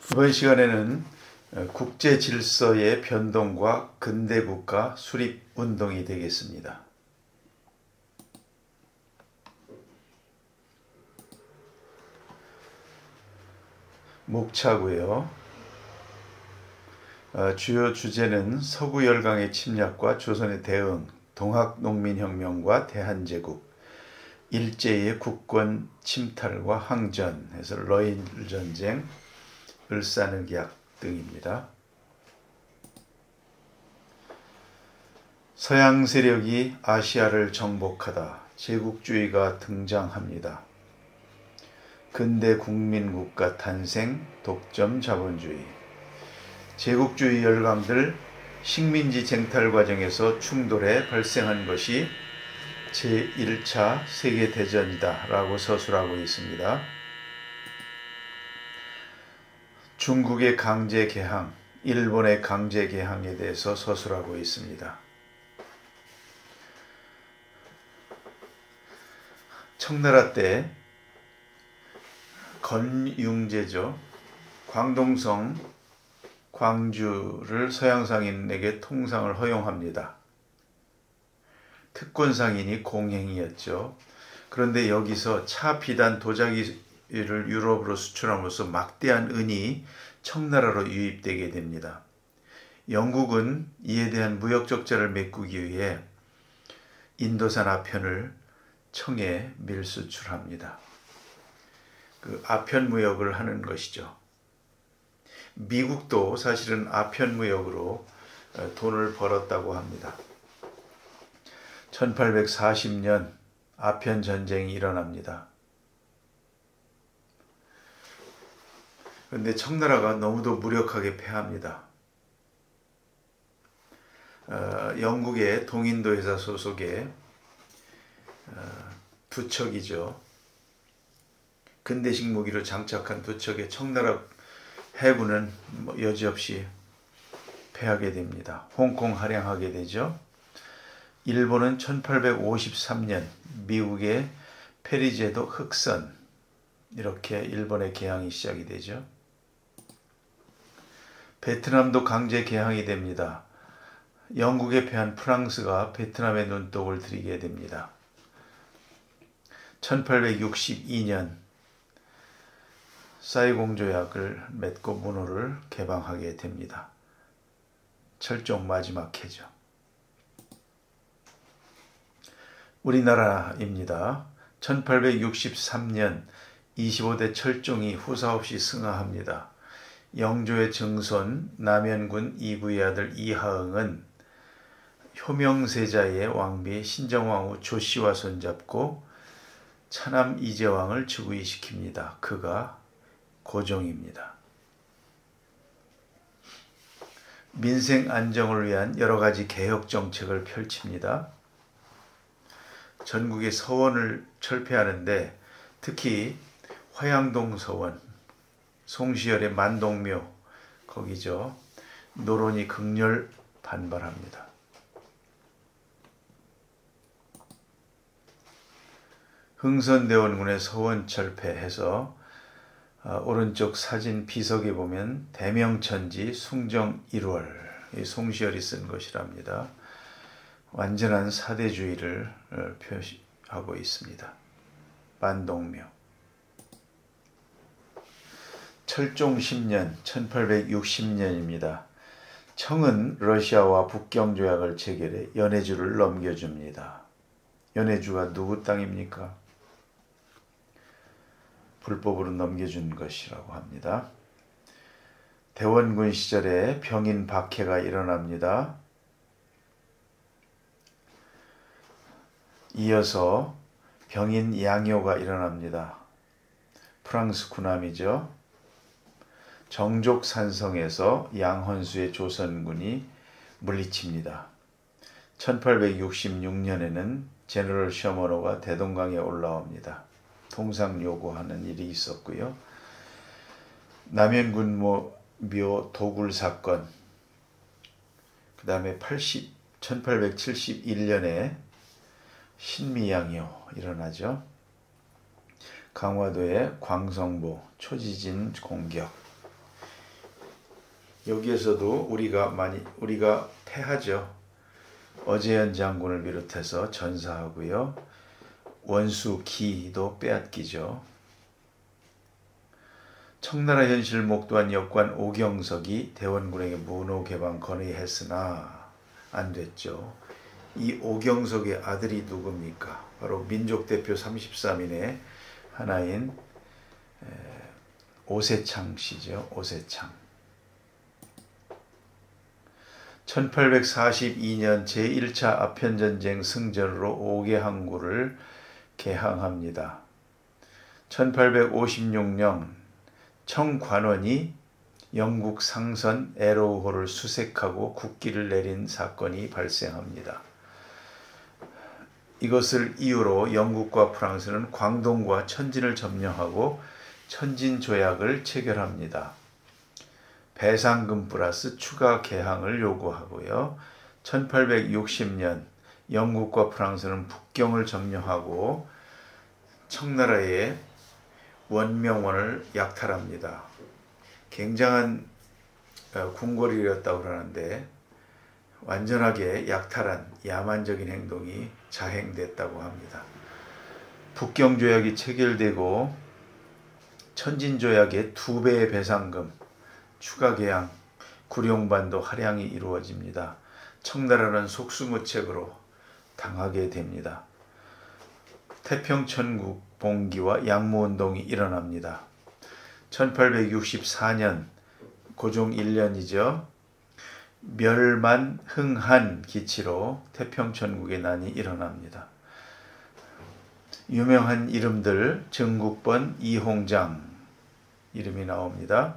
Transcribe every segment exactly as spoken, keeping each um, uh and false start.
이번 시간에는 국제 질서의 변동과 근대 국가 수립 운동이 되겠습니다. 목차고요. 어, 주요 주제는 서구 열강의 침략과 조선의 대응, 동학농민혁명과 대한제국, 일제의 국권 침탈과 항전, 해서 러일전쟁, 을사늑약 등입니다. 서양 세력이 아시아를 정복하다 제국주의가 등장합니다. 근대 국민국가 탄생, 독점 자본주의. 제국주의 열강들 식민지 쟁탈 과정에서 충돌에 발생한 것이 제일 차 세계대전이다 라고 서술하고 있습니다. 중국의 강제 개항, 일본의 강제 개항에 대해서 서술하고 있습니다. 청나라 때 건융제죠. 광동성, 광주를 서양 상인에게 통상을 허용합니다. 특권 상인이 공행이었죠. 그런데 여기서 차, 비단, 도자기를 유럽으로 수출함으로써 막대한 은이 청나라로 유입되게 됩니다. 영국은 이에 대한 무역 적자를 메꾸기 위해 인도산 아편을 청에 밀수출합니다. 그 아편 무역을 하는 것이죠. 미국도 사실은 아편 무역으로 돈을 벌었다고 합니다. 천팔백사십 년 아편 전쟁이 일어납니다. 그런데 청나라가 너무도 무력하게 패합니다. 어, 영국의 동인도 회사 소속의 어, 두 척이죠. 근대식 무기로 장착한 두 척의 청나라 해군은 뭐 여지없이 패하게 됩니다. 홍콩 할양하게 되죠. 일본은 천팔백오십삼 년 미국의 페리제도 흑선, 이렇게 일본의 개항이 시작이 되죠. 베트남도 강제 개항이 됩니다. 영국에 패한 프랑스가 베트남의 눈독을 들이게 됩니다. 천팔백육십이 년 사이공 조약을 맺고 문호를 개방하게 됩니다. 철종 마지막 해죠. 우리나라입니다. 천팔백육십삼 년 이십오 대 철종이 후사 없이 승하합니다. 영조의 증손 남연군 이구의 아들 이하응은 효명세자의 왕비 신정왕후 조씨와 손잡고 차남 이재왕을 즉위시킵니다. 그가 고종입니다. 민생 안정을 위한 여러 가지 개혁 정책을 펼칩니다. 전국의 서원을 철폐하는데 특히 화양동 서원, 송시열의 만동묘, 거기죠. 노론이 극렬 반발합니다. 흥선대원군의 서원 철폐해서 어, 오른쪽 사진 비석에 보면 대명천지 숭정 일월, 이 송시열이 쓴 것이랍니다. 완전한 사대주의를 표시하고 있습니다. 만동묘. 철종 십 년 천팔백육십 년입니다. 청은 러시아와 북경조약을 체결해 연해주를 넘겨줍니다. 연해주가 누구 땅입니까? 불법으로 넘겨준 것이라고 합니다. 대원군 시절에 병인 박해가 일어납니다. 이어서 병인 양요가 일어납니다. 프랑스 군함이죠. 정족산성에서 양헌수의 조선군이 물리칩니다. 천팔백육십육 년에는 제너럴 셔머너가 대동강에 올라옵니다. 통상 요구하는 일이 있었고요. 남연군모 도굴 사건, 그 다음에 천팔백칠십일 년에 신미양요 일어나죠. 강화도의 광성보 초지진 공격, 여기에서도 우리가 많이 우리가 패하죠. 어제현 장군을 비롯해서 전사하고요. 원수 기도 빼앗기죠. 청나라 현실 목도한 역관 오경석이 대원군에게 문호 개방 건의했으나 안 됐죠. 이 오경석의 아들이 누굽니까? 바로 민족대표 삼십삼 인의 하나인 오세창 씨죠. 오세창. 천팔백사십이 년 제일 차 아편전쟁 승전으로 오 개 항구를 개항합니다. 천팔백오십육 년 청관원이 영국 상선 에로우호를 수색하고 국기를 내린 사건이 발생합니다. 이것을 이유로 영국과 프랑스는 광동과 천진을 점령하고 천진조약을 체결합니다. 배상금 플러스 추가 개항을 요구하고요. 천팔백육십 년 영국과 프랑스는 북경을 점령하고 청나라의 원명원을 약탈합니다. 굉장한 궁궐이었다고 그러는데 완전하게 약탈한 야만적인 행동이 자행됐다고 합니다. 북경조약이 체결되고 천진조약의 두 배의 배상금, 추가 개항, 구룡반도 할양이 이루어집니다. 청나라는 속수무책으로 당하게 됩니다. 태평천국 봉기와 양무운동이 일어납니다. 천팔백육십사 년 고종 일 년이죠. 멸만 흥한 기치로 태평천국의 난이 일어납니다. 유명한 이름들 증국본 이홍장 이름이 나옵니다.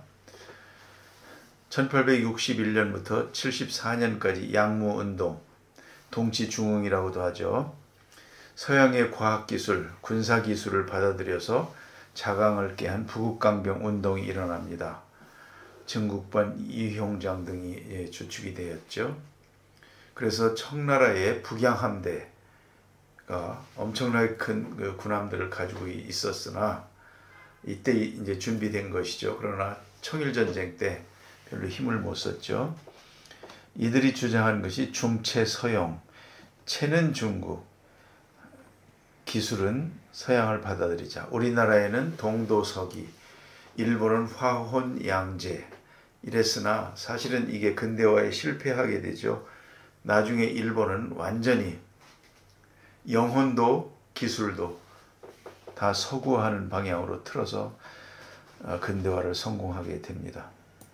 천팔백육십일 년부터 칠십사 년까지 양무운동, 동치중흥이라고도 하죠. 서양의 과학기술, 군사기술을 받아들여서 자강을 깨한 부국강병 운동이 일어납니다. 증국본 이홍장 등이 주축이 되었죠. 그래서 청나라의 북양함대가 엄청나게 큰 군함들을 가지고 있었으나 이때 이제 준비된 것이죠. 그러나 청일전쟁 때 별로 힘을 못 썼죠. 이들이 주장한 것이 중체 서용, 체는 중국, 기술은 서양을 받아들이자. 우리나라에는 동도서기, 일본은 화혼양제 이랬으나 사실은 이게 근대화에 실패하게 되죠. 나중에 일본은 완전히 영혼도 기술도 다 서구화하는 방향으로 틀어서 근대화를 성공하게 됩니다.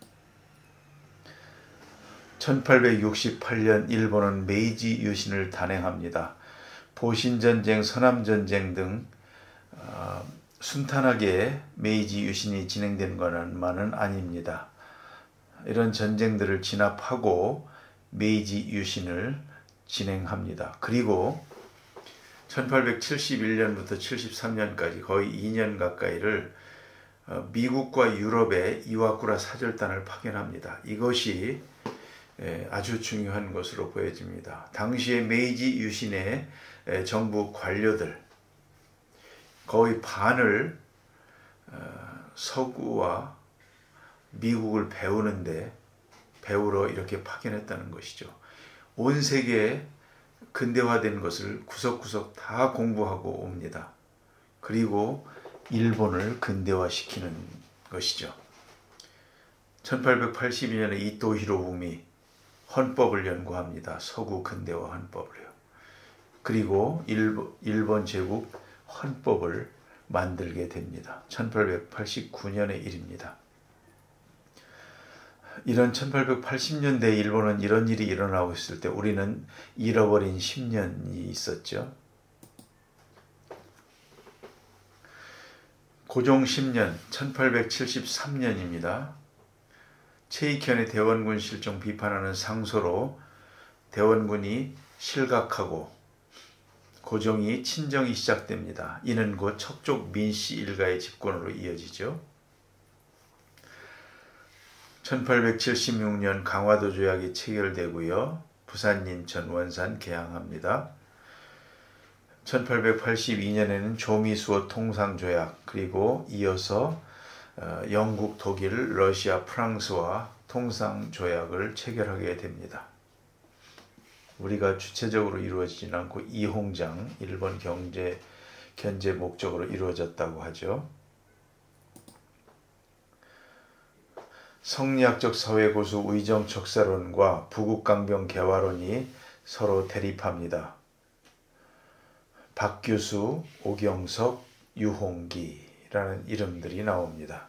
천팔백육십팔 년 일본은 메이지 유신을 단행합니다. 보신전쟁, 서남전쟁 등 어, 순탄하게 메이지 유신이 진행된 것만은 아닙니다. 이런 전쟁들을 진압하고 메이지 유신을 진행합니다. 그리고 천팔백칠십일 년부터 칠십삼 년까지 거의 이 년 가까이를 미국과 유럽에 이와쿠라 사절단을 파견합니다. 이것이 아주 중요한 것으로 보여집니다. 당시에 메이지 유신의 정부 관료들 거의 반을 서구와 미국을 배우는데 배우러 이렇게 파견했다는 것이죠. 온 세계에 근대화된 것을 구석구석 다 공부하고 옵니다. 그리고 일본을 근대화시키는 것이죠. 천팔백팔십이 년에 이토 히로부미 헌법을 연구합니다. 서구 근대화 헌법을요. 그리고 일본, 일본 제국 헌법을 만들게 됩니다. 천팔백팔십구 년의 일입니다. 이런 천팔백팔십 년대 일본은 이런 일이 일어나고 있을 때 우리는 잃어버린 십 년이 있었죠. 고종 십 년 천팔백칠십삼 년입니다. 최익현의 대원군 실종 비판하는 상소로 대원군이 실각하고 고종이 친정이 시작됩니다. 이는 곧 척족 민씨 일가의 집권으로 이어지죠. 천팔백칠십육 년 강화도 조약이 체결되고요. 부산, 인천, 원산 개항합니다. 천팔백팔십이 년에는 조미수호 통상조약 그리고 이어서 영국, 독일, 러시아, 프랑스와 통상조약을 체결하게 됩니다. 우리가 주체적으로 이루어지진 않고 이홍장, 일본 경제 견제 목적으로 이루어졌다고 하죠. 성리학적 사회고수 의정척사론과 부국강병 개화론이 서로 대립합니다. 박규수, 오경석, 유홍기라는 이름들이 나옵니다.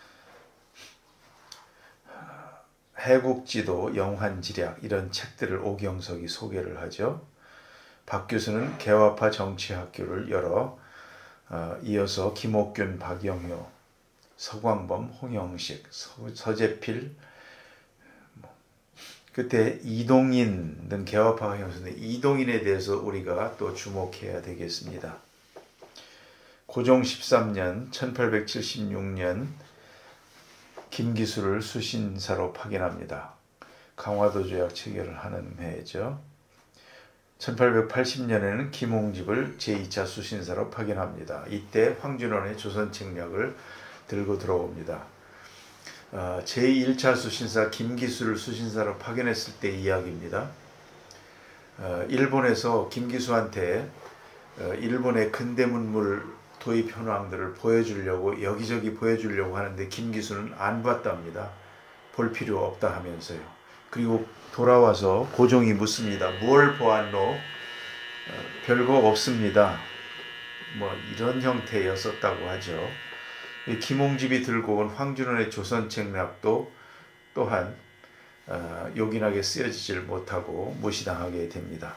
해국지도, 영환지략 이런 책들을 오경석이 소개를 하죠. 박규수는 개화파 정치학교를 열어 어, 이어서 김옥균, 박영효, 서광범, 홍영식, 서, 서재필, 뭐, 그때 이동인 등 개화파가 형성된 이동인에 대해서 우리가 또 주목해야 되겠습니다. 고종 십삼 년 천팔백칠십육 년 김기수를 수신사로 파견합니다. 강화도 조약 체결을 하는 해죠. 천팔백팔십 년에는 김홍집을 제이 차 수신사로 파견합니다. 이때 황준원의 조선책략을 들고 들어옵니다. 어, 제일 차 수신사 김기수를 수신사로 파견했을 때 이야기입니다. 어, 일본에서 김기수한테 어, 일본의 근대문물 도입 현황들을 보여주려고 여기저기 보여주려고 하는데 김기수는 안 봤답니다. 볼 필요 없다 하면서요. 그리고 돌아와서 고종이 묻습니다. 뭘 보았노? 어, 별거 없습니다. 뭐 이런 형태였었다고 하죠. 김홍집이 들고 온 황준원의 조선책략도 또한 어, 요긴하게 쓰여지질 못하고 무시당하게 됩니다.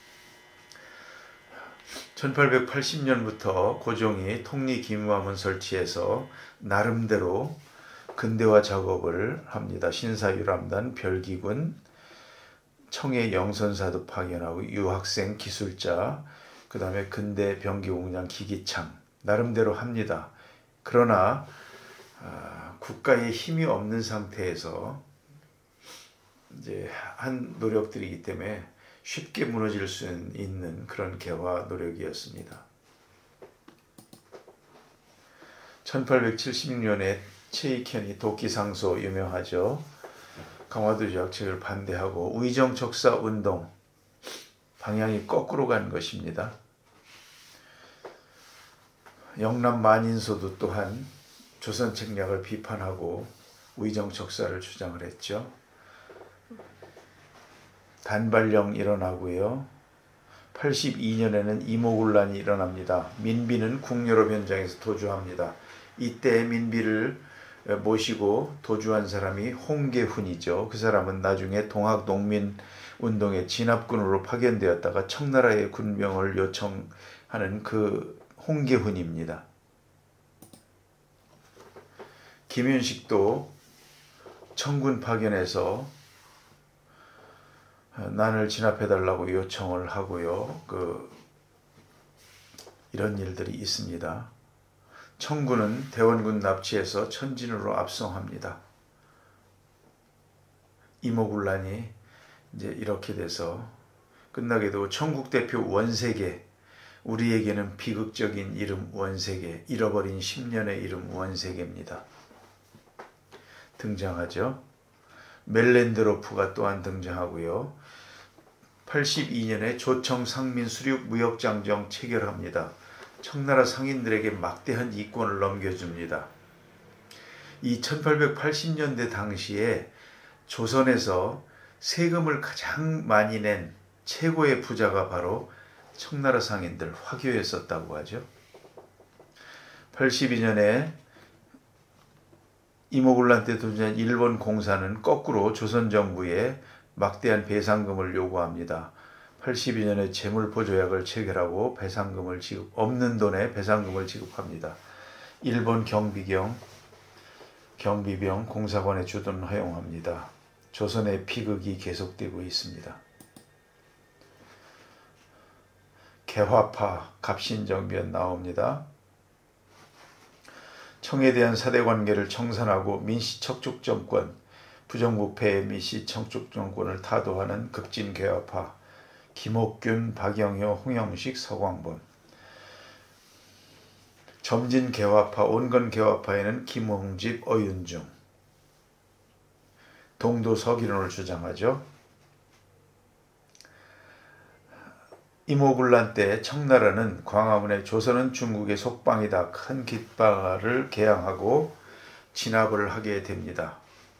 천팔백팔십 년부터 고종이 통리기무함을 설치해서 나름대로 근대화 작업을 합니다. 신사유람단, 별기군, 청해 영선사도 파견하고 유학생, 기술자, 그 다음에 근대 병기공장 기기창 나름대로 합니다. 그러나 아, 국가의 힘이 없는 상태에서 이제 한 노력들이기 때문에 쉽게 무너질 수 있는 그런 개화 노력이었습니다. 천팔백칠십 년에 최익현이 도끼상소 유명하죠. 강화도 조약책을 반대하고 의정척사 운동 방향이 거꾸로 간 것입니다. 영남 만인소도 또한 조선책략을 비판하고 의정척사를 주장을 했죠. 단발령 일어나고요. 팔십이 년에는 이모군란이 일어납니다. 민비는 국여로 현장에서 도주합니다. 이때 민비를 모시고 도주한 사람이 홍계훈이죠. 그 사람은 나중에 동학농민운동의 진압군으로 파견되었다가 청나라의 군병을 요청하는 그 홍계훈입니다. 김윤식도 청군 파견해서 난을 진압해달라고 요청을 하고요. 그 이런 일들이 있습니다. 청군은 대원군 납치해서 천진으로 압송합니다. 이모군란이 이제 이렇게 돼서 끝나게도 청국 대표 원세계, 우리에게는 비극적인 이름 원세계, 잃어버린 십 년의 이름 원세계입니다. 등장하죠. 멜렌드로프가 또한 등장하고요. 팔십이 년에 조청 상민 수륙 무역장정 체결합니다. 청나라 상인들에게 막대한 이권을 넘겨줍니다. 이 천팔백팔십 년대 당시에 조선에서 세금을 가장 많이 낸 최고의 부자가 바로 청나라 상인들 화교였었다고 하죠. 팔십이 년에 이모군란 때 도전한 일본 공사는 거꾸로 조선 정부에 막대한 배상금을 요구합니다. 팔십이 년에 재물보조약을 체결하고 배상금을 지급, 없는 돈에 배상금을 지급합니다. 일본 경비경, 경비병 공사관에 주둔 허용합니다. 조선의 비극이 계속되고 있습니다. 개화파 갑신정변 나옵니다. 청에 대한 사대관계를 청산하고 민씨 척축정권, 부정부패의 민씨 척축정권을 타도하는 급진개화파, 김옥균, 박영효, 홍영식, 서광범. 점진개화파, 온건개화파에는 김홍집, 어윤중. 동도 서기론을 주장하죠. 이모군란 때 청나라는 광화문에 조선은 중국의 속방이다 큰 깃발을 개양하고 진압을 하게 됩니다.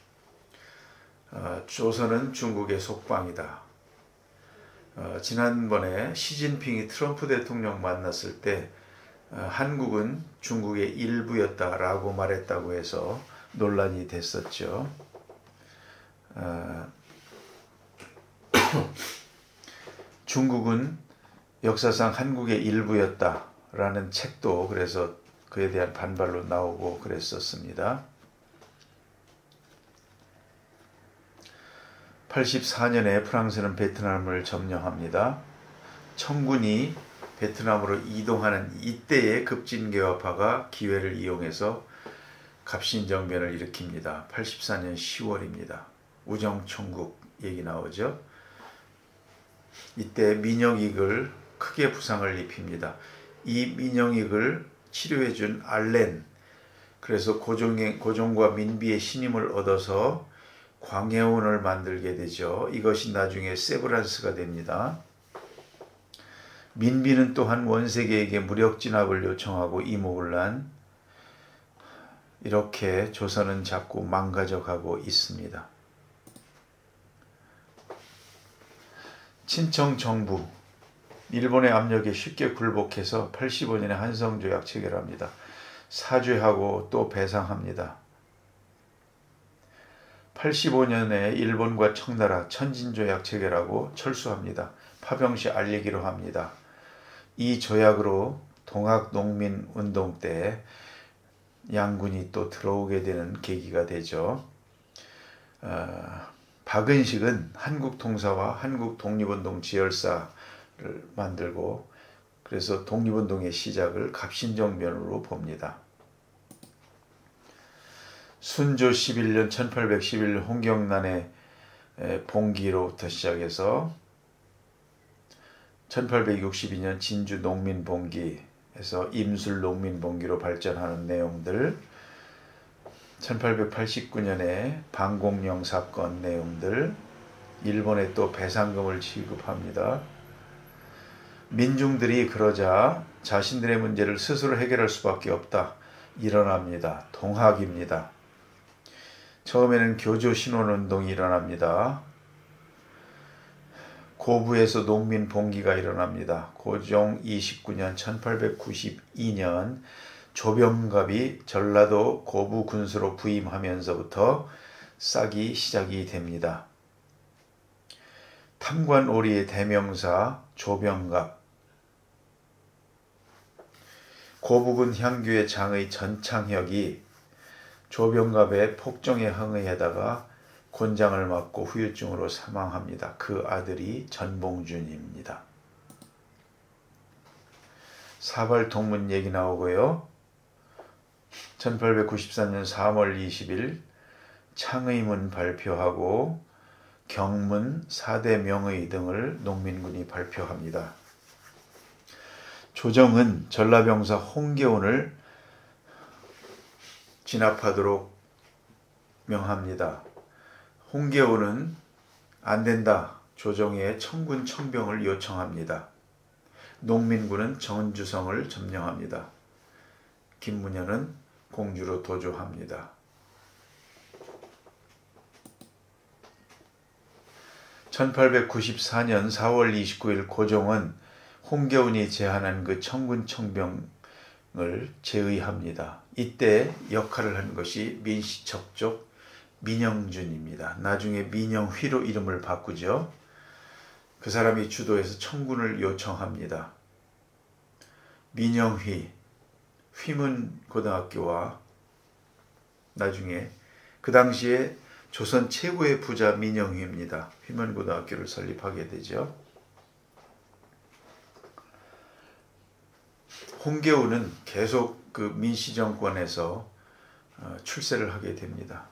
어, 조선은 중국의 속방이다. 어, 지난번에 시진핑이 트럼프 대통령 만났을 때 어, 한국은 중국의 일부였다라고 말했다고 해서 논란이 됐었죠. 어, 중국은 역사상 한국의 일부였다라는 책도 그래서 그에 대한 반발로 나오고 그랬었습니다. 팔십사 년에 프랑스는 베트남을 점령합니다. 청군이 베트남으로 이동하는 이때의 급진개화파가 기회를 이용해서 갑신정변을 일으킵니다. 팔십사 년 시월입니다. 우정총국 얘기 나오죠. 이때 민영익을 크게 부상을 입힙니다. 이 민영익을 치료해준 알렌, 그래서 고종, 고종과 민비의 신임을 얻어서 광해원을 만들게 되죠. 이것이 나중에 세브란스가 됩니다. 민비는 또한 원세계에게 무력 진압을 요청하고 이모군란, 이렇게 조선은 자꾸 망가져가고 있습니다. 친청 정부, 일본의 압력에 쉽게 굴복해서 팔십오 년에 한성조약 체결합니다. 사죄하고 또 배상합니다. 팔십오 년에 일본과 청나라 천진조약 체결하고 철수합니다. 파병시 알리기로 합니다. 이 조약으로 동학농민운동 때 양군이 또 들어오게 되는 계기가 되죠. 어, 박은식은 한국통사와 한국독립운동 지열사를 만들고 그래서 독립운동의 시작을 갑신정변으로 봅니다. 순조 십일 년 천팔백십일 년 홍경란의 봉기로부터 시작해서 천팔백육십이 년 진주 농민봉기에서 임술 농민봉기로 발전하는 내용들, 천팔백팔십구 년에 방공령 사건 내용들, 일본에 또 배상금을 지급합니다. 민중들이 그러자 자신들의 문제를 스스로 해결할 수밖에 없다. 일어납니다. 동학입니다. 처음에는 교조 신원운동이 일어납니다. 고부에서 농민봉기가 일어납니다. 고종 이십구 년 천팔백구십이 년 조병갑이 전라도 고부 군수로 부임하면서부터 싹이 시작이 됩니다. 탐관오리의 대명사 조병갑, 고부군 향교의 장의 전창혁이 조병갑의 폭정에 항의하다가 곤장을 맞고 후유증으로 사망합니다. 그 아들이 전봉준입니다. 사발통문 얘기 나오고요. 천팔백구십사 년 삼월 이십일 창의문 발표하고 경문, 사대 명의 등을 농민군이 발표합니다. 조정은 전라병사 홍계원을 진압하도록 명합니다. 홍계원은 안된다. 조정에 청군 청병을 요청합니다. 농민군은 전주성을 점령합니다. 김문현은 공주로 도주합니다. 천팔백구십사 년 사월 이십구일 고종은 홍계원이 제안한 그 청군 청병을 제의합니다. 이때 역할을 한 것이 민시척족 민영준입니다. 나중에 민영휘로 이름을 바꾸죠. 그 사람이 주도해서 청군을 요청합니다. 민영휘, 휘문고등학교와 나중에 그 당시에 조선 최고의 부자 민영휘입니다. 휘문고등학교를 설립하게 되죠. 홍계우는 계속 그 민시정권에서 출세를 하게 됩니다.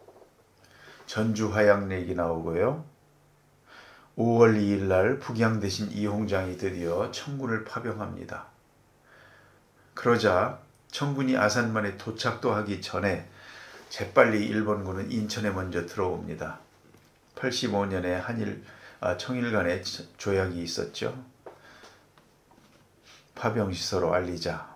전주화양내기 나오고요. 오월 이일 날 북양 대신 이홍장이 드디어 청군을 파병합니다. 그러자 청군이 아산만에 도착도 하기 전에 재빨리 일본군은 인천에 먼저 들어옵니다. 팔십오 년에 한일 아, 청일 간의 조약이 있었죠. 파병시 서로 알리자.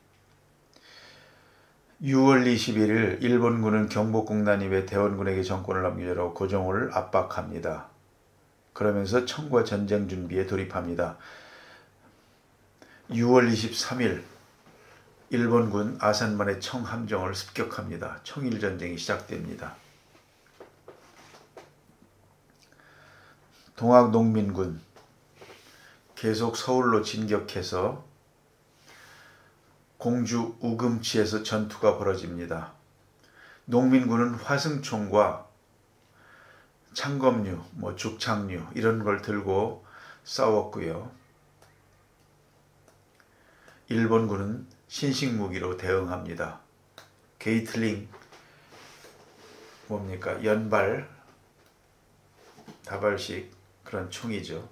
유월 이십일일 일본군은 경복궁 난입에 대원군에게 정권을 넘기려고 고종을 압박합니다. 그러면서 청과 전쟁 준비에 돌입합니다. 유월 이십삼일 일본군 아산만의 청 함정을 습격합니다. 청일전쟁이 시작됩니다. 동학농민군 계속 서울로 진격해서 공주 우금치에서 전투가 벌어집니다. 농민군은 화승총과 창검류, 뭐 죽창류 이런 걸 들고 싸웠고요. 일본군은 신식무기로 대응합니다. 게이틀링 뭡니까? 연발, 다발식 그런 총이죠.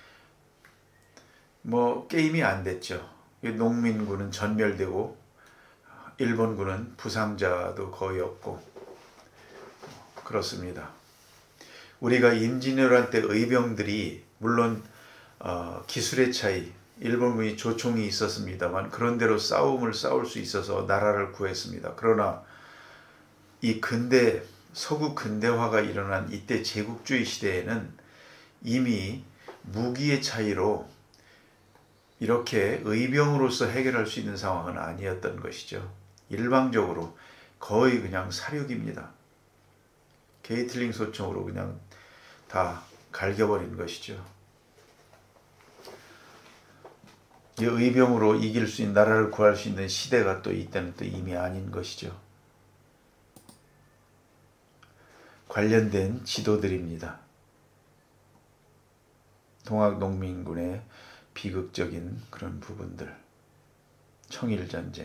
뭐 게임이 안 됐죠. 농민군은 전멸되고 일본군은 부상자도 거의 없고 그렇습니다. 우리가 임진왜란 때 의병들이 물론 어, 기술의 차이, 일본군이 조총이 있었습니다만 그런대로 싸움을 싸울 수 있어서 나라를 구했습니다. 그러나 이 근대 서구 근대화가 일어난 이때 제국주의 시대에는 이미 무기의 차이로 이렇게 의병으로서 해결할 수 있는 상황은 아니었던 것이죠. 일방적으로 거의 그냥 사륙입니다. 게이틀링 소총으로 그냥 다 갈겨버린 것이죠. 이 의병으로 이길 수 있는, 나라를 구할 수 있는 시대가 또 이때는 또 이미 아닌 것이죠. 관련된 지도들입니다. 동학농민군의 비극적인 그런 부분들, 청일전쟁.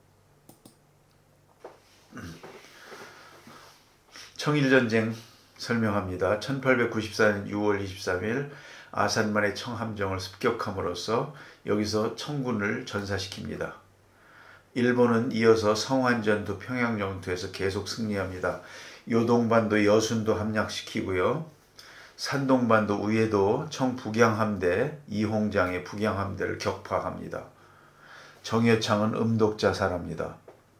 청일전쟁 설명합니다. 천팔백구십사년 유월 이십삼일 아산만의 청함정을 습격함으로써 여기서 청군을 전사시킵니다. 일본은 이어서 성환전투, 평양전투에서 계속 승리합니다. 요동반도, 여순도 함락시키고요. 산동반도 위에도 청북양함대, 이홍장의 북양함대를 격파합니다. 정여창은 음독 자살합니다.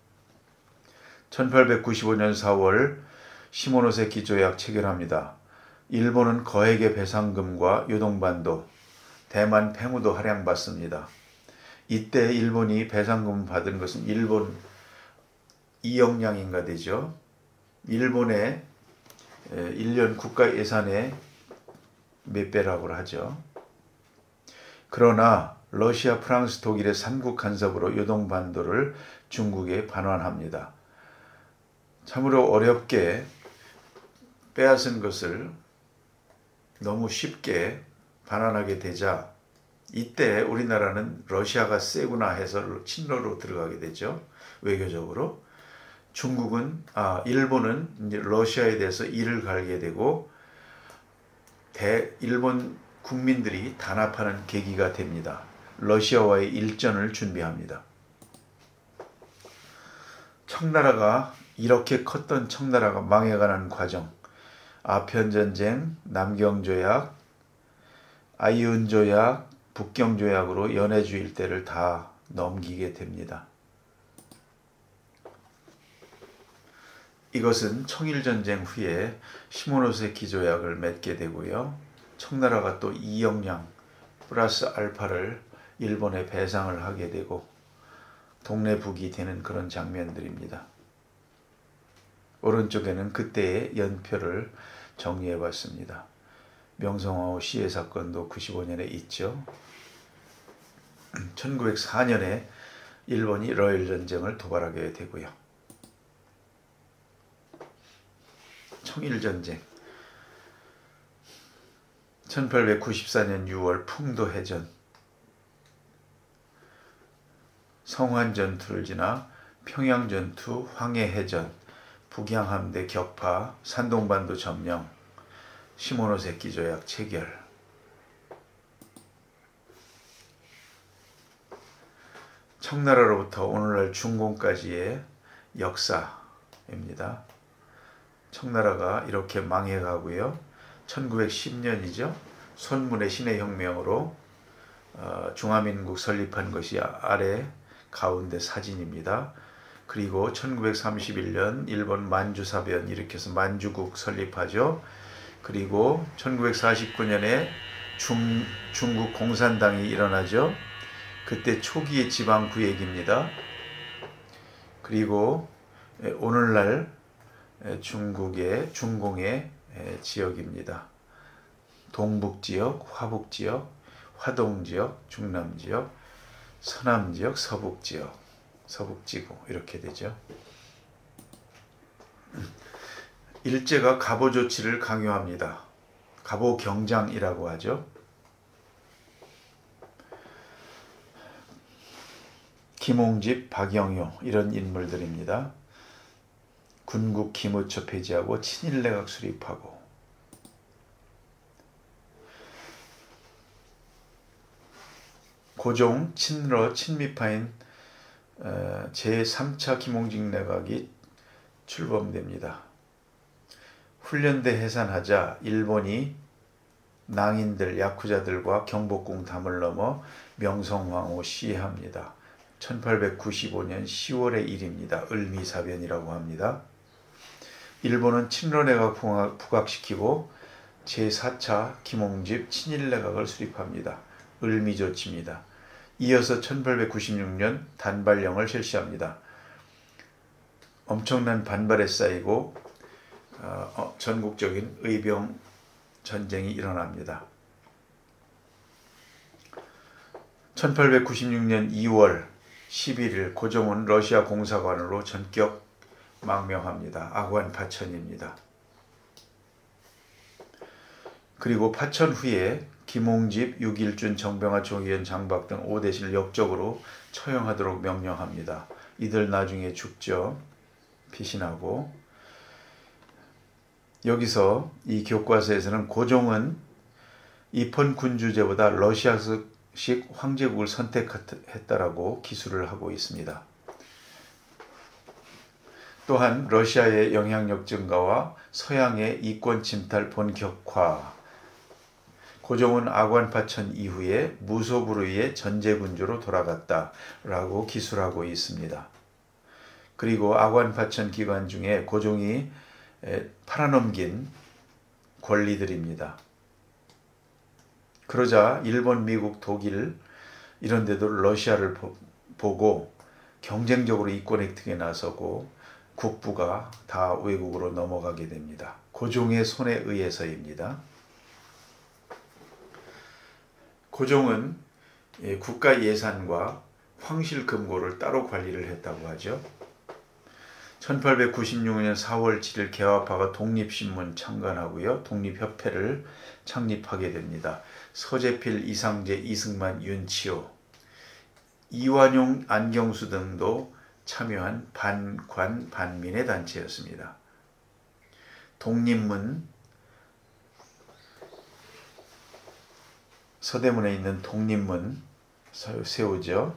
천팔백구십오년 사월 시모노세키 조약 체결합니다. 일본은 거액의 배상금과 요동반도, 대만 팽우도 할양받습니다. 이때 일본이 배상금 받은 것은 일본 이억량인가 되죠. 일본의 일 년 국가 예산의 몇 배라고 하죠. 그러나 러시아, 프랑스, 독일의 삼국 간섭으로 요동반도를 중국에 반환합니다. 참으로 어렵게 빼앗은 것을 너무 쉽게 반환하게 되자 이때 우리나라는 러시아가 세구나 해서 친러로 들어가게 되죠. 외교적으로. 중국은, 아, 일본은 이제 러시아에 대해서 이를 갈게 되고 대, 일본 국민들이 단합하는 계기가 됩니다. 러시아와의 일전을 준비합니다. 청나라가 이렇게 컸던 청나라가 망해가는 과정, 아편전쟁, 남경조약, 아이은조약, 북경조약으로 연해주 일대를 다 넘기게 됩니다. 이것은 청일전쟁 후에 시모노세키 조약을 맺게 되고요. 청나라가 또 이억량 플러스 알파를 일본에 배상을 하게 되고 동래북이 되는 그런 장면들입니다. 오른쪽에는 그때의 연표를 정리해 봤습니다. 명성황후 시해 사건도 구십오년에 있죠. 천구백사년에 일본이 러일 전쟁을 도발하게 되고요. 청일전쟁, 천팔백구십사년 유월 풍도해전, 성환전투를 지나 평양전투, 황해해전, 북양함대 격파, 산동반도 점령, 시모노세키 조약 체결. 청나라로부터 오늘날 중공까지의 역사, 입니다. 청나라가 이렇게 망해가고요. 천구백십 년이죠. 손문의 신해혁명으로 어, 중화민국 설립한 것이 아래 가운데 사진입니다. 그리고 천구백삼십일 년 일본 만주사변 일으켜서 만주국 설립하죠. 그리고 천구백사십구 년에 중, 중국 공산당이 일어나죠. 그때 초기의 지방구획입니다. 그리고 오늘날 중국의 중공의 지역입니다. 동북지역, 화북지역, 화동지역, 중남지역, 서남지역, 서북지역, 서북지구 이렇게 되죠. 일제가 갑오 조치를 강요합니다. 갑오 경장이라고 하죠. 김홍집, 박영효 이런 인물들입니다. 군국 기무처 폐지하고 친일내각 수립하고 고종, 친러, 친미파인 제삼 차 김홍직 내각이 출범됩니다. 훈련대 해산하자 일본이 낭인들, 야쿠자들과 경복궁 담을 넘어 명성황후 시해합니다. 천팔백구십오 년 시월의 일입니다. 을미사변이라고 합니다. 일본은 친러내각 부각시키고 제사 차 김홍집 친일내각을 수립합니다. 을미조치입니다. 이어서 천팔백구십육 년 단발령을 실시합니다. 엄청난 반발에 쌓이고 어, 전국적인 의병 전쟁이 일어납니다. 천팔백구십육 년 이월 십일일 고종은 러시아 공사관으로 전격 망명합니다. 아관 파천입니다. 그리고 파천 후에 김홍집, 육일준, 정병화, 조희연, 장박 등 오 대신을 역적으로 처형하도록 명령합니다. 이들 나중에 죽죠. 피신하고. 여기서 이 교과서에서는 고종은 입헌 군주제보다 러시아식 황제국을 선택했다라고 기술을 하고 있습니다. 또한 러시아의 영향력 증가와 서양의 이권 침탈 본격화, 고종은 아관파천 이후에 무소불위의 전제군주로 돌아갔다라고 기술하고 있습니다. 그리고 아관파천 기간 중에 고종이 팔아넘긴 권리들입니다. 그러자 일본, 미국, 독일 이런 데도 러시아를 보고 경쟁적으로 이권 획득에 나서고 국부가 다 외국으로 넘어가게 됩니다. 고종의 손에 의해서입니다. 고종은 국가 예산과 황실 금고를 따로 관리를 했다고 하죠. 천팔백구십육 년 사월 칠일 개화파가 독립신문 창간하고요. 독립협회를 창립하게 됩니다. 서재필, 이상재, 이승만, 윤치호, 이완용, 안경수 등도 참여한 반관 반민의 단체였습니다. 독립문, 서대문에 있는 독립문 세우죠.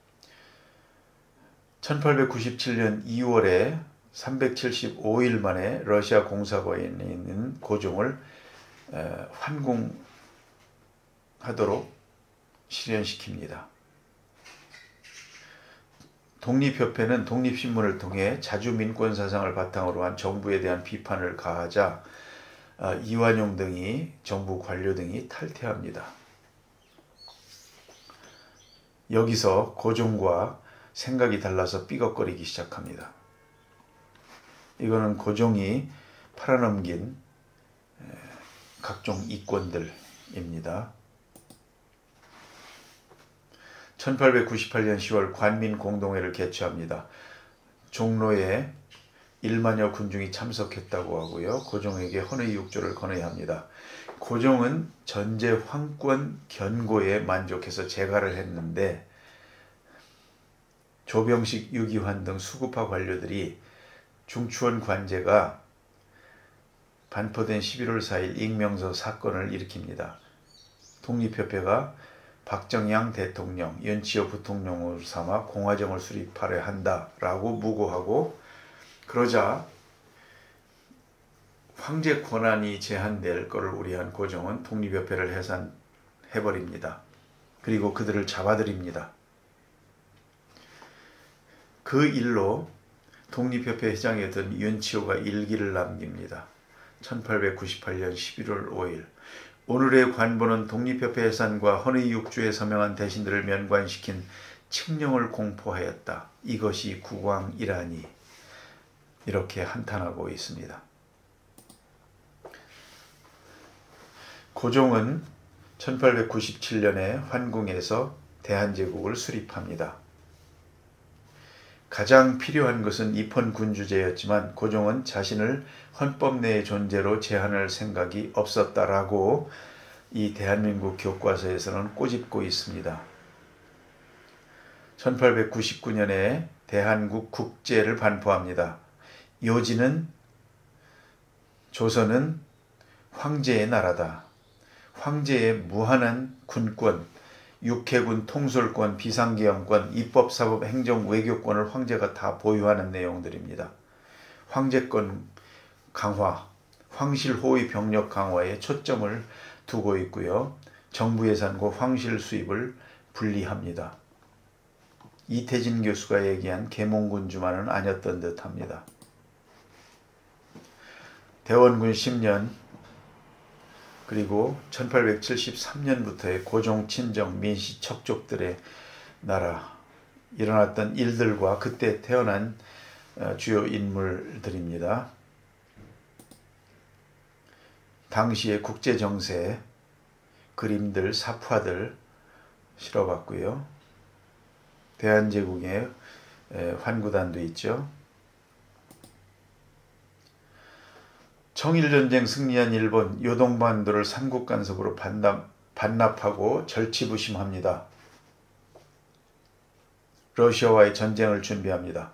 천팔백구십칠 년 이월에 삼백칠십오 일 만에 러시아 공사관에 있는 고종을 환궁하도록 실현시킵니다. 독립협회는 독립신문을 통해 자주민권사상을 바탕으로 한 정부에 대한 비판을 가하자 이완용 등이 정부 관료 등이 탈퇴합니다. 여기서 고종과 생각이 달라서 삐걱거리기 시작합니다. 이거는 고종이 팔아넘긴 각종 이권들입니다. 천팔백구십팔 년 시월 관민공동회를 개최합니다. 종로에 일만여 군중이 참석했다고 하고요. 고종에게 헌의 육조를 건의합니다. 고종은 전제 황권 견고에 만족해서 재가를 했는데 조병식, 유기환 등 수구파 관료들이 중추원 관제가 반포된 십일월 사일 익명서 사건을 일으킵니다. 독립협회가 박정양 대통령, 연치호 부통령으로 삼아 공화정을 수립하려 한다라고 무고하고 그러자 황제 권한이 제한될 것을 우려한 고종은 독립협회를 해산해버립니다. 그리고 그들을 잡아들입니다. 그 일로 독립협회 회장이었던 윤치호가 일기를 남깁니다. 천팔백구십팔 년 십일월 오일 오늘의 관보는 독립협회 해산과 헌의육주에 서명한 대신들을 면관시킨 칙령을 공포하였다. 이것이 국왕이라니. 이렇게 한탄하고 있습니다. 고종은 천팔백구십칠 년에 환궁에서 대한제국을 수립합니다. 가장 필요한 것은 입헌군주제였지만 고종은 자신을 헌법 내의 존재로 제한할 생각이 없었다라고 이 대한민국 교과서에서는 꼬집고 있습니다. 천팔백구십구 년에 대한국 국제를 반포합니다. 요지는 조선은 황제의 나라다. 황제의 무한한 군권, 육해군 통솔권, 비상기영권, 입법, 사법, 행정, 외교권을 황제가 다 보유하는 내용들입니다. 황제권 강화, 황실 호위 병력 강화에 초점을 두고 있고요. 정부 예산과 황실 수입을 분리합니다. 이태진 교수가 얘기한 계몽군주만은 아니었던 듯합니다. 대원군 십 년 그리고 천팔백칠십삼 년부터의 고종 친정 민씨 척족들의 나라 일어났던 일들과 그때 태어난 주요 인물들입니다. 당시의 국제정세, 그림들, 사파들 실어봤고요. 대한제국의 환구단도 있죠. 청일전쟁 승리한 일본 요동반도를 삼국간섭으로 반납, 반납하고 절치부심합니다. 러시아와의 전쟁을 준비합니다.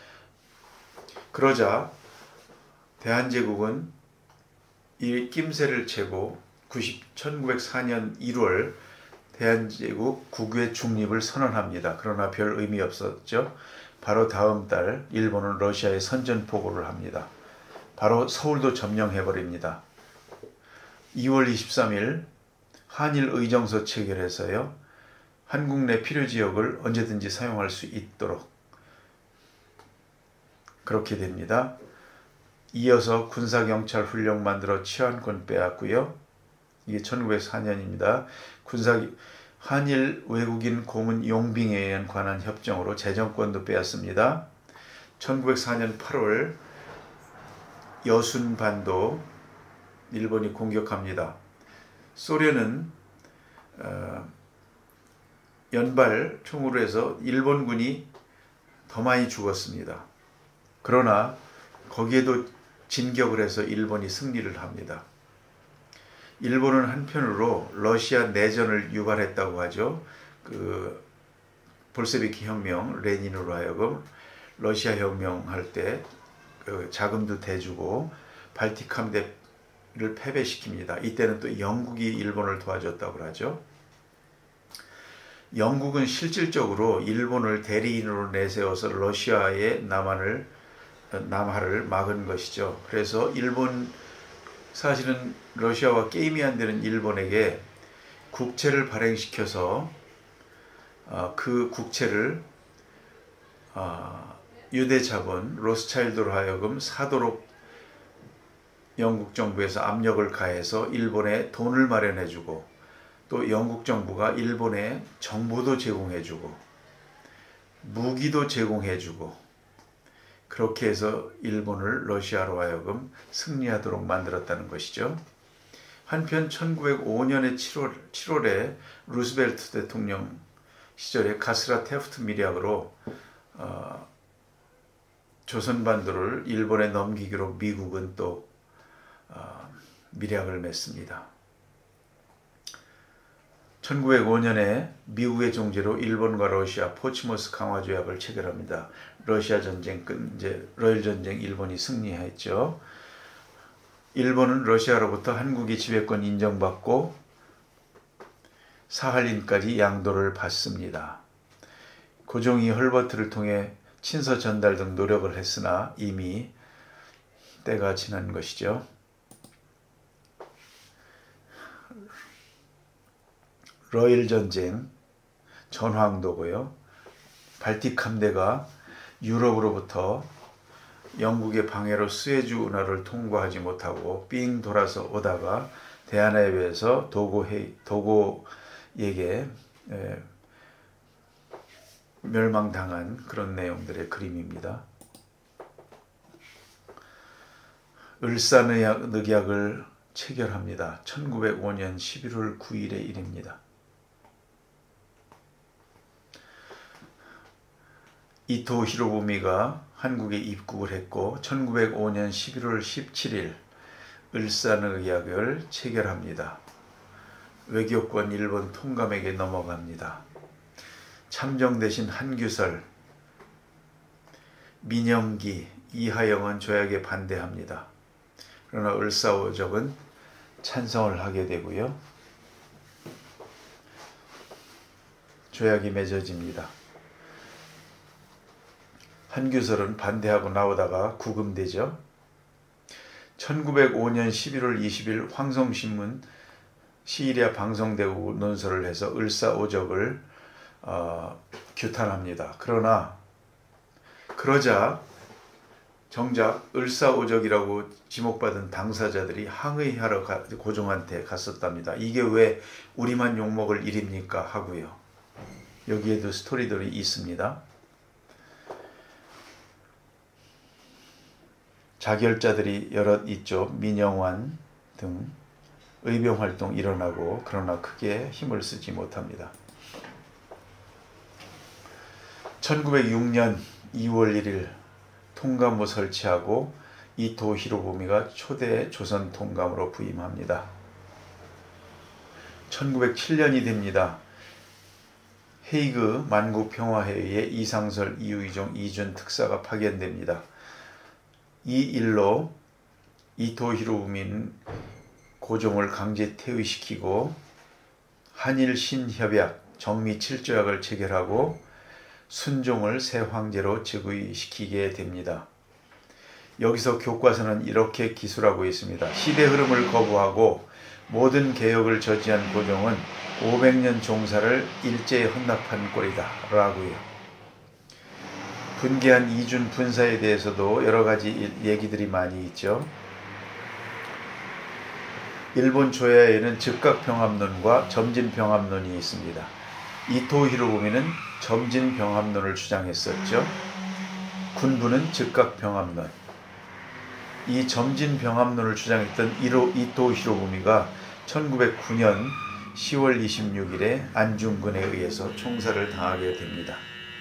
그러자 대한제국은 이 낌새를 채고 천구백사 년 일월 대한제국 국외 중립을 선언합니다. 그러나 별 의미 없었죠. 바로 다음 달 일본은 러시아에 선전포고를 합니다. 바로 서울도 점령해버립니다. 이월 이십삼일 한일 의정서 체결해서요. 한국 내 필요지역을 언제든지 사용할 수 있도록 그렇게 됩니다. 이어서 군사경찰 훈령 만들어 치안권 빼앗고요. 이게 천구백사 년입니다. 군사 한일 외국인 고문 용빙에 관한 협정으로 재정권도 빼앗습니다. 천구백사 년 팔월 여순반도 일본이 공격합니다. 소련은 어, 연발 총으로 해서 일본군이 더 많이 죽었습니다. 그러나 거기에도 진격을 해서 일본이 승리를 합니다. 일본은 한편으로 러시아 내전을 유발했다고 하죠. 그 볼세비키 혁명, 레닌으로 하여금 러시아 혁명할 때 그 자금도 대주고 발틱 함대를 패배시킵니다. 이때는 또 영국이 일본을 도와줬다고 하죠. 영국은 실질적으로 일본을 대리인으로 내세워서 러시아의 남한을, 남하를 막은 것이죠. 그래서 일본, 사실은 러시아와 게임이 안 되는 일본에게 국채를 발행시켜서 어, 그 국채를 어, 유대 자본 로스차일드로 하여금 사도록 영국 정부에서 압력을 가해서 일본에 돈을 마련해주고 또 영국 정부가 일본에 정보도 제공해주고 무기도 제공해주고 그렇게 해서 일본을 러시아로 하여금 승리하도록 만들었다는 것이죠. 한편 천구백오 년의 칠월, 칠월에 루스벨트 대통령 시절에 가스라 테프트 밀약으로 어, 조선반도를 일본에 넘기기로 미국은 또 어, 밀약을 맺습니다. 천구백오 년에 미국의 종제로 일본과 러시아 포츠모스 강화 조약을 체결합니다. 러시아 전쟁 끝 이제 러일 전쟁 일본이 승리했죠. 일본은 러시아로부터 한국이 지배권 인정받고 사할린까지 양도를 받습니다. 고종이 헐버트를 통해 친서 전달 등 노력을 했으나 이미 때가 지난 것이죠. 러일 전쟁, 전황도고요. 발틱 함대가 유럽으로부터 영국의 방해로 스웨즈 운하를 통과하지 못하고 삥 돌아서 오다가 대한해협에서 도고해, 도고에게 에, 멸망당한 그런 내용들의 그림입니다. 을사늑약을 체결합니다. 천구백오 년 십일월 구일의 일입니다. 이토 히로부미가 한국에 입국을 했고 천구백오 년 십일월 십칠일 을사늑약을 체결합니다. 외교권 일본 통감에게 넘어갑니다. 참정 대신 한규설, 민영기, 이하영은 조약에 반대합니다. 그러나 을사오적은 찬성을 하게 되고요. 조약이 맺어집니다. 한규설은 반대하고 나오다가 구금되죠. 천구백오 년 십일월 이십일 황성신문 시리아 방송되고 논설을 해서 을사오적을 어, 규탄합니다. 그러나 그러자 정작 을사오적이라고 지목받은 당사자들이 항의하러 가, 고종한테 갔었답니다. 이게 왜 우리만 욕먹을 일입니까? 하고요. 여기에도 스토리들이 있습니다. 자결자들이 여럿 있죠. 민영환 등 의병활동 일어나고 그러나 크게 힘을 쓰지 못합니다. 천구백육 년 이월 일일 통감부 설치하고 이토 히로부미가 초대 조선 통감으로 부임합니다. 천구백칠 년이 됩니다. 헤이그 만국평화회의에 이상설, 이유이종, 이준 특사가 파견됩니다. 이 일로 이토 히로부미는 고종을 강제 퇴위시키고 한일 신협약, 정미 칠조약을 체결하고 순종을 새 황제로 즉위시키게 됩니다. 여기서 교과서는 이렇게 기술하고 있습니다. 시대 흐름을 거부하고 모든 개혁을 저지한 고종은 오백 년 종사를 일제에 헌납한 꼴이다 라고요. 분개한 이준 분사에 대해서도 여러 가지 얘기들이 많이 있죠. 일본 조야에는 즉각병합론과 점진병합론이 있습니다. 이토 히로부미는 점진병합론을 주장했었죠. 군부는 즉각병합론. 이 점진병합론을 주장했던 이토 히로부미가 천구백구 년 시월 이십육일에 안중근에 의해서 총살을 당하게 됩니다.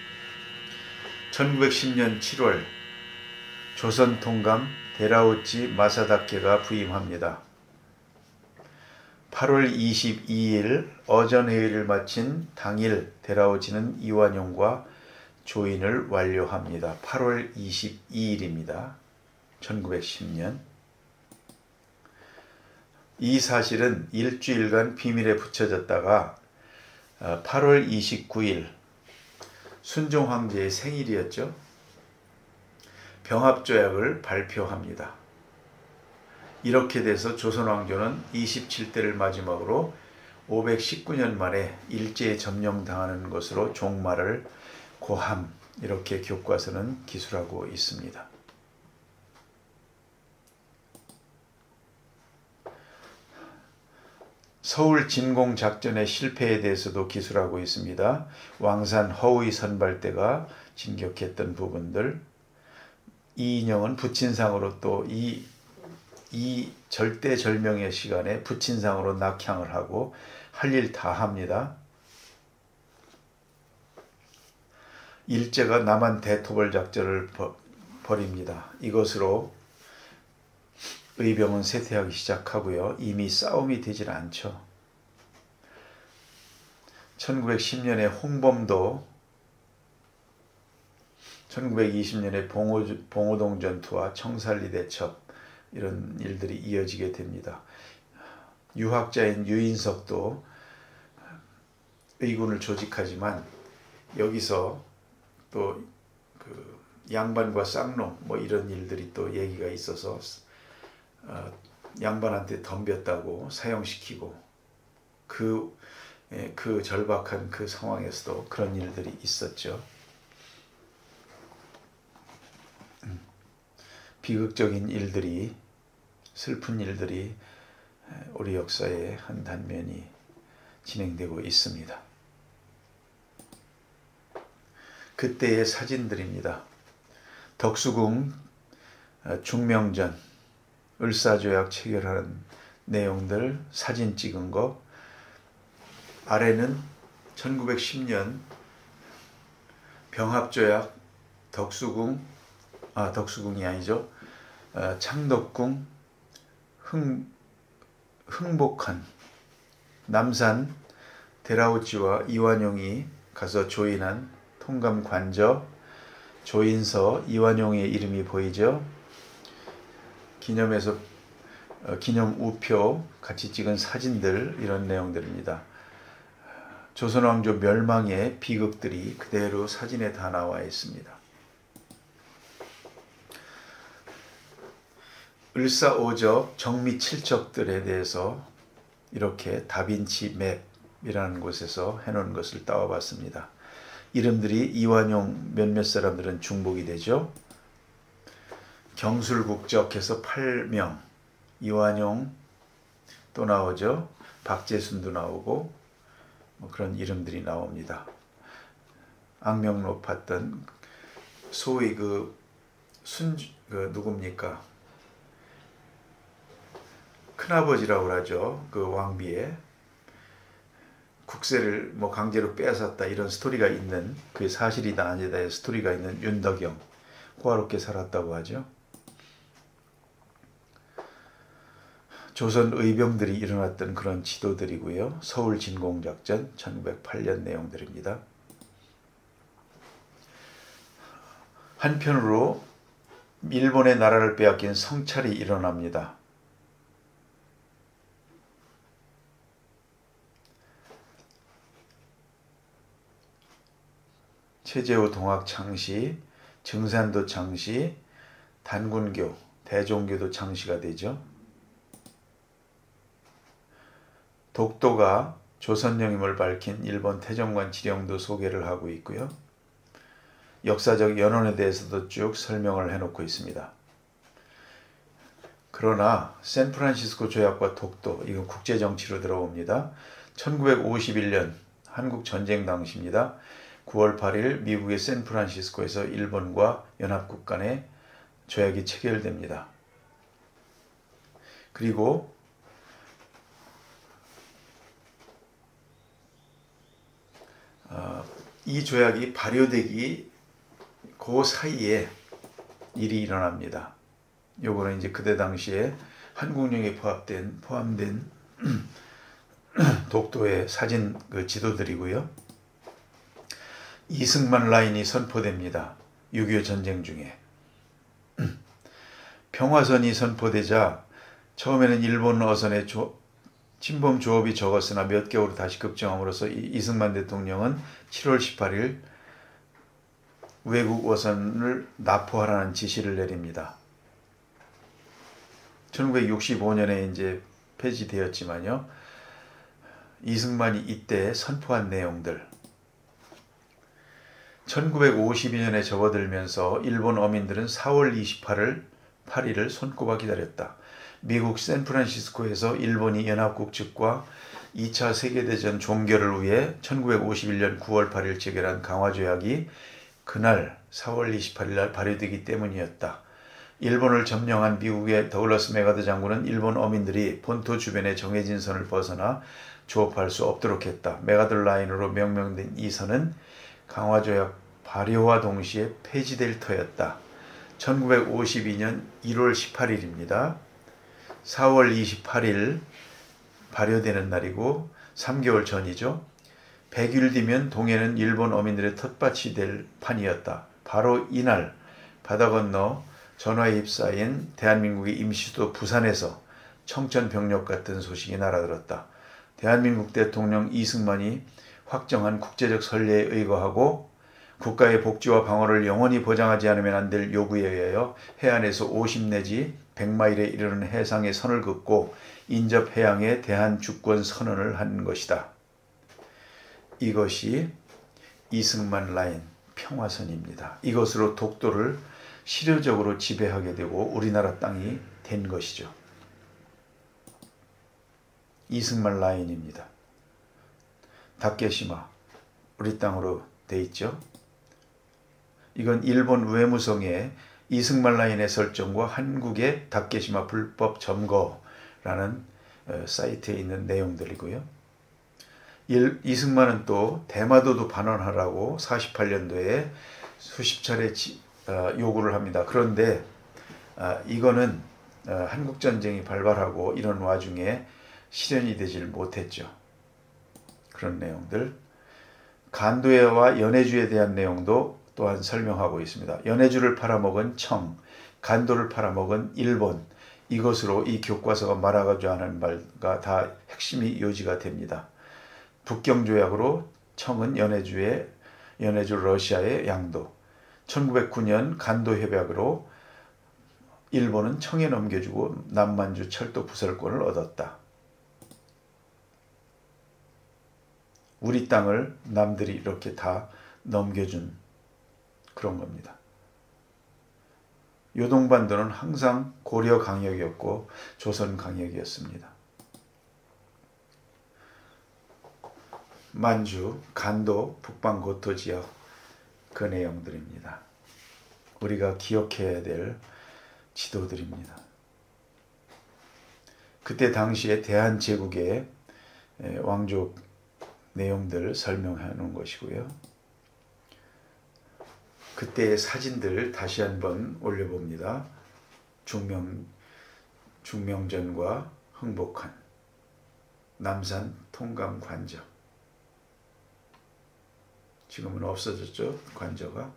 천구백십 년 칠월 조선 통감 데라우치 마사다케가 부임합니다. 팔월 이십이일 어전회의를 마친 당일 데라우치는 이완용과 조인을 완료합니다. 팔월 이십이일입니다. 천구백십 년. 이 사실은 일주일간 비밀에 붙여졌다가 팔월 이십구일 순종 황제의 생일이었죠. 병합조약을 발표합니다. 이렇게 돼서 조선 왕조는 이십칠 대를 마지막으로 오백십구 년 만에 일제에 점령당하는 것으로 종말을 고함, 이렇게 교과서는 기술하고 있습니다. 서울 진공 작전의 실패에 대해서도 기술하고 있습니다. 왕산 허의 선발대가 진격했던 부분들, 이인영은 부친상으로 또 이 이 절대절명의 시간에 부친상으로 낙향을 하고 할 일 다 합니다. 일제가 남한 대토벌 작전을 벌입니다. 이것으로 의병은 쇠퇴하기 시작하고요. 이미 싸움이 되질 않죠. 천구백십 년에 홍범도, 천구백이십 년에 봉오, 봉오동 전투와 청산리 대첩, 이런 일들이 이어지게 됩니다. 유학자인 유인석도 의군을 조직하지만 여기서 또 그 그 양반과 쌍놈 뭐 이런 일들이 또 얘기가 있어서 어, 양반한테 덤볐다고 사형시키고 그, 예, 그 절박한 그 상황에서도 그런 일들이 있었죠. 음, 비극적인 일들이, 슬픈 일들이 우리 역사의 한 단면이 진행되고 있습니다. 그때의 사진들입니다. 덕수궁 중명전 을사조약 체결하는 내용들 사진 찍은 거, 아래는 천구백십 년 병합조약 덕수궁, 아 덕수궁이 아니죠. 어, 창덕궁 흥, 흥복한 남산 데라우지와 이완용이 가서 조인한 통감 관저, 조인서, 이완용의 이름이 보이죠. 기념에서 어, 기념 우표 같이 찍은 사진들, 이런 내용들입니다. 조선왕조 멸망의 비극들이 그대로 사진에 다 나와 있습니다. 을사오적 정미칠척들에 대해서 이렇게 다빈치 맵이라는 곳에서 해놓은 것을 따와봤습니다. 이름들이 이완용 몇몇 사람들은 중복이 되죠. 경술국적해서 팔 명, 이완용 또 나오죠. 박재순도 나오고 뭐 그런 이름들이 나옵니다. 악명 높았던 소위 그 순, 그 누굽니까? 큰아버지라고 하죠. 그 왕비의 국세를 뭐 강제로 빼앗았다 이런 스토리가 있는, 그게 사실이다 아니다의 스토리가 있는 윤덕영, 호화롭게 살았다고 하죠. 조선 의병들이 일어났던 그런 지도들이고요. 서울 진공작전 천구백팔 년 내용들입니다. 한편으로 일본의 나라를 빼앗긴 성찰이 일어납니다. 최재호 동학 창시, 증산도 창시, 단군교, 대종교도 창시가 되죠. 독도가 조선령임을 밝힌 일본 태정관 지령도 소개를 하고 있고요. 역사적 연원에 대해서도 쭉 설명을 해놓고 있습니다. 그러나 샌프란시스코 조약과 독도, 이건 국제정치로 들어옵니다. 천구백오십일 년 한국 전쟁 당시입니다. 구월 팔일 미국의 샌프란시스코에서 일본과 연합국 간의 조약이 체결됩니다. 그리고 어, 이 조약이 발효되기 그 사이에 일이 일어납니다. 요거는 이제 그때 당시에 한국령에 포함된 포함된 독도의 사진 그 지도들이고요. 이승만 라인이 선포됩니다. 육이오 전쟁 중에. 평화선이 선포되자 처음에는 일본 어선의 조, 침범 조업이 적었으나 몇 개월 후 다시 급증함으로써 이승만 대통령은 칠월 십팔일 외국 어선을 납포하라는 지시를 내립니다. 천구백육십오 년에 이제 폐지되었지만요. 이승만이 이때 선포한 내용들. 천구백오십이 년에 접어들면서 일본 어민들은 사월 이십팔일을 손꼽아 기다렸다. 미국 샌프란시스코에서 일본이 연합국 측과 이 차 세계대전 종결을 위해 천구백오십일 년 구월 팔일 체결한 강화조약이 그날 사월 이십팔일 날 발효되기 때문이었다. 일본을 점령한 미국의 더글라스 메가더 장군은 일본 어민들이 본토 주변의 정해진 선을 벗어나 조업할 수 없도록 했다. 메가더 라인으로 명명된 이 선은 강화조약 발효와 동시에 폐지될 터였다. 천구백오십이 년 일월 십팔일입니다. 사월 이십팔일 발효되는 날이고 삼 개월 전이죠. 백 일 뒤면 동해는 일본 어민들의 텃밭이 될 판이었다. 바로 이날 바다 건너 전화에 휩싸인 대한민국의 임시수도 부산에서 청천벽력 같은 소식이 날아들었다. 대한민국 대통령 이승만이 확정한 국제적 선례에 의거하고 국가의 복지와 방어를 영원히 보장하지 않으면 안 될 요구에 의하여 해안에서 오십 내지 백 마일에 이르는 해상의 선을 긋고 인접 해양에 대한 주권 선언을 한 것이다. 이것이 이승만 라인 평화선입니다. 이것으로 독도를 실효적으로 지배하게 되고 우리나라 땅이 된 것이죠. 이승만 라인입니다. 다케시마 우리 땅으로 돼 있죠. 이건 일본 외무성의 이승만 라인의 설정과 한국의 다케시마 불법 점거라는 사이트에 있는 내용들이고요. 일, 이승만은 또 대마도도 반환하라고 사십팔 년도에 수십 차례 지, 어, 요구를 합니다. 그런데 어, 이거는 어, 한국전쟁이 발발하고 이런 와중에 실현이 되질 못했죠. 그런 내용들. 간도회와 연해주에 대한 내용도 또한 설명하고 있습니다. 연해주를 팔아먹은 청, 간도를 팔아먹은 일본, 이것으로 이 교과서가 말하고자 하는 말과 다 핵심이 요지가 됩니다. 북경조약으로 청은 연해주의, 연해주 러시아의 양도, 천구백구 년 간도협약으로 일본은 청에 넘겨주고 남만주 철도 부설권을 얻었다. 우리 땅을 남들이 이렇게 다 넘겨준 그런 겁니다. 요동반도는 항상 고려 강역이었고 조선 강역이었습니다. 만주, 간도, 북방고토 지역 그 내용들입니다. 우리가 기억해야 될 지도들입니다. 그때 당시에 대한제국의 왕족 내용들 설명해 놓은 것이고요. 그때의 사진들 다시 한번 올려봅니다. 중명, 중명전과 흥복한, 남산 통감 관저. 지금은 없어졌죠, 관저가.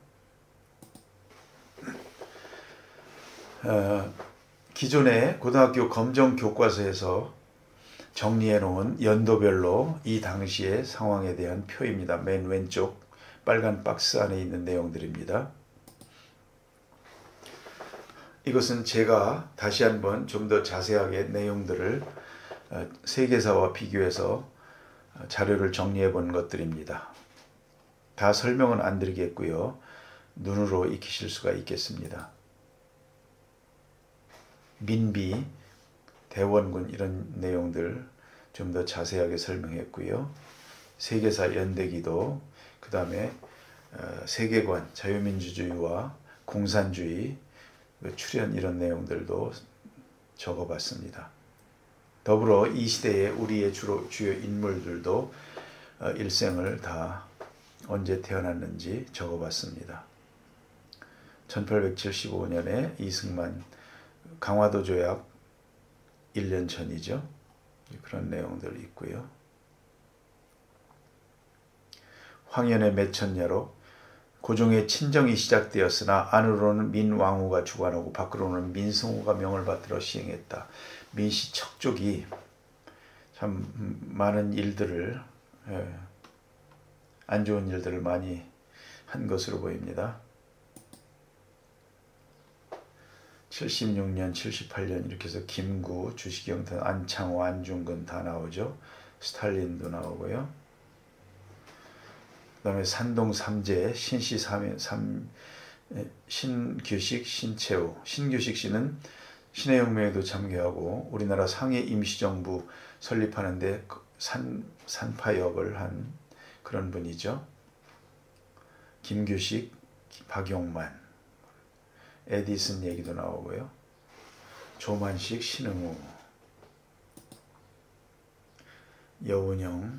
어, 기존의 고등학교 검정 교과서에서 정리해 놓은 연도별로 이 당시의 상황에 대한 표입니다. 맨 왼쪽 빨간 박스 안에 있는 내용들입니다. 이것은 제가 다시 한번 좀 더 자세하게 내용들을 세계사와 비교해서 자료를 정리해 본 것들입니다. 다 설명은 안 드리겠고요. 눈으로 익히실 수가 있겠습니다. 민비, 대원군 이런 내용들 좀 더 자세하게 설명했고요. 세계사 연대기도, 그 다음에 세계관, 자유민주주의와 공산주의, 출현 이런 내용들도 적어봤습니다. 더불어 이 시대의 우리의 주로, 주요 인물들도 일생을 다 언제 태어났는지 적어봤습니다. 천팔백칠십오 년에 이승만 강화도 조약 일 년 전이죠. 그런 내용들 있고요. 황현의 매천야로 고종의 친정이 시작되었으나 안으로는 민왕후가 주관하고 밖으로는 민성후가 명을 받들어 시행했다. 민씨 척족이 참 많은 일들을, 예, 안 좋은 일들을 많이 한 것으로 보입니다. 칠십육 년, 칠십팔 년 이렇게 해서 김구, 주시경, 안창호, 안중근 다 나오죠. 스탈린도 나오고요. 그 다음에 산동 삼재, 신씨 삼, 삼, 신규식, 신채우. 신규식 씨는 신해혁명에도 참여하고 우리나라 상해 임시정부 설립하는데 산, 산파역을 한 그런 분이죠. 김규식, 박용만, 에디슨 얘기도 나오고요. 조만식, 신흥우, 여운형,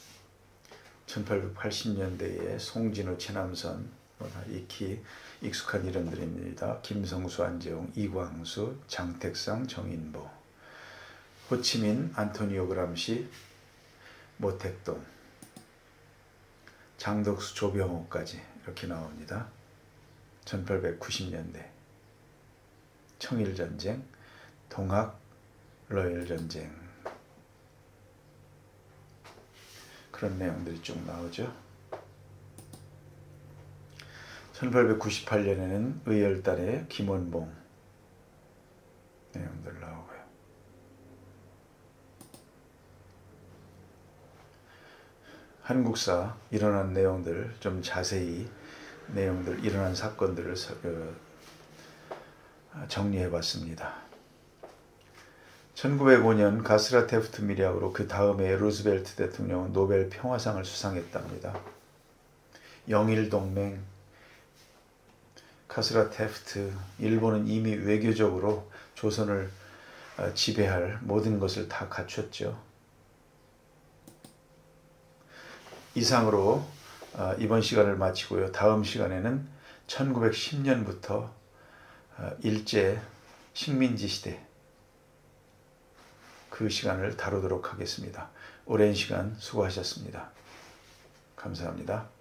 천팔백팔십 년대에 송진우, 최남선, 익히 익숙한 이름들입니다. 김성수, 안재홍, 이광수, 장택상, 정인보, 호치민, 안토니오 그람시, 모택동, 장덕수, 조병호까지 이렇게 나옵니다. 천팔백구십 년대 청일전쟁, 동학, 러일전쟁 그런 내용들이 쭉 나오죠. 천팔백구십팔 년에는 의열단의 김원봉 내용들 나오고요. 한국사 일어난 내용들 좀 자세히 내용들 일어난 사건들을 정리해 봤습니다. 천구백오 년 가스라 테프트 밀약으로 그 다음에 루즈벨트 대통령은 노벨 평화상을 수상했답니다. 영일동맹, 가스라 테프트, 일본은 이미 외교적으로 조선을 지배할 모든 것을 다 갖췄죠. 이상으로 이번 시간을 마치고요. 다음 시간에는 천구백십 년부터 일제 식민지 시대 그 시간을 다루도록 하겠습니다. 오랜 시간 수고하셨습니다. 감사합니다.